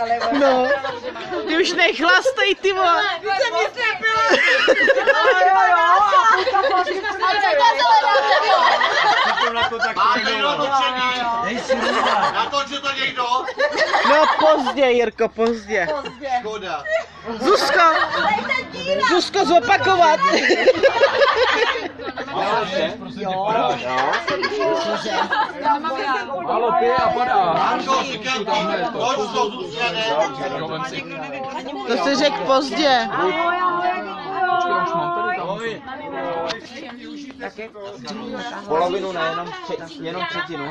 No, ty už nechlastej, ty vole. Ty se mě strapila. Natoč to někdo? No pozdě, Jirko, pozdě. Škoda. Zuzko, zopakovat. Málo pije a padá. Hanko, říkám, toč to zůstane. To jsi řekl pozdě. Polovinu, ne, jenom třetinu.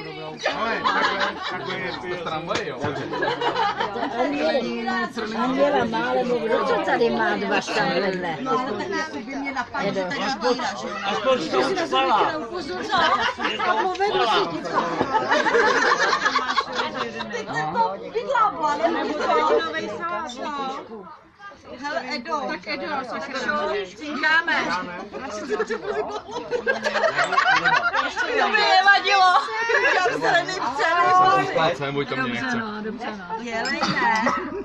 Anděla málo mluví, co tady má dva tam vedle? Aspoň to spala. Hele, Edo. Tak Edo, cinkáme. To by nevadilo. Já bych se nepřeli. Můj to mě nechce. Jelej, ne.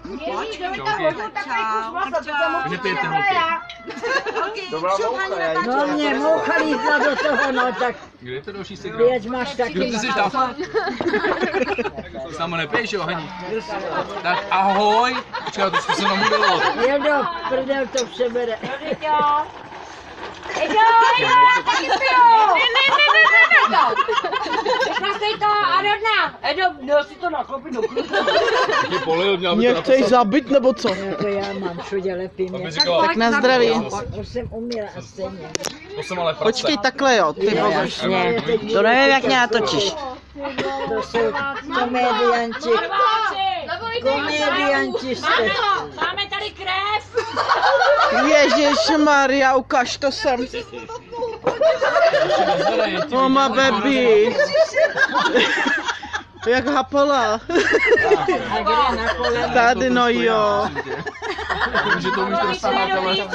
Takže ty ty holky. To byla moucha, já No mě moucha lízla do toho, no tak Kde je to další signál? věc máš taky. Kdo ty jsi tam? Ty samo nepiješ, jo, Hani? Tak ahoj. Počkej, to jsme se namudilo. Jedo, prdel to přebere. Ty polil, měl by Mě to chceš napsat. zabít, nebo co? Jako já mám všude lepím. Tak na zdraví. Už jsem umíla a stejně. To jsem ale prase. Počkej takhle, jo, ty vole. Jasně. To nevím, jak mě natočíš. To jsou komedianti. Komedianti jste. Máme tady krev! Ježišmarja, ukaž to sem. Mama baby. Jak hapala. A kde na kolena? Tady, no jo. Že to umíš rozsáhat,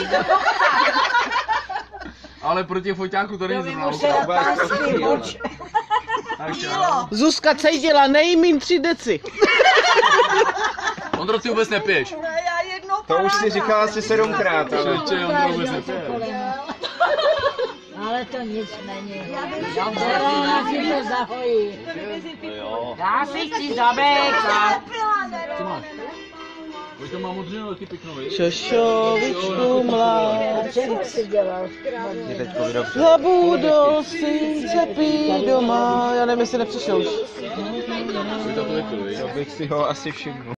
ale proti foťáku to není zrovna. Musela pásky moč. Zuzka cejděla nejmín 3 deci. Ondro, ty vůbec nepiješ. To už si říkala asi 7krát, ale... Čeče, Ondro vůbec nepiješ. Ale to nic není. Ona si to zahojí. Já si chci zabékat. Co máš? Už to mám modřinu, taky pěknový. Šošovičku mlá. A čem si dělal? Zabudou synce pít doma. Já nevím, jestli nepřišel už. Už to vypil, víš? To bych si ho asi všiml.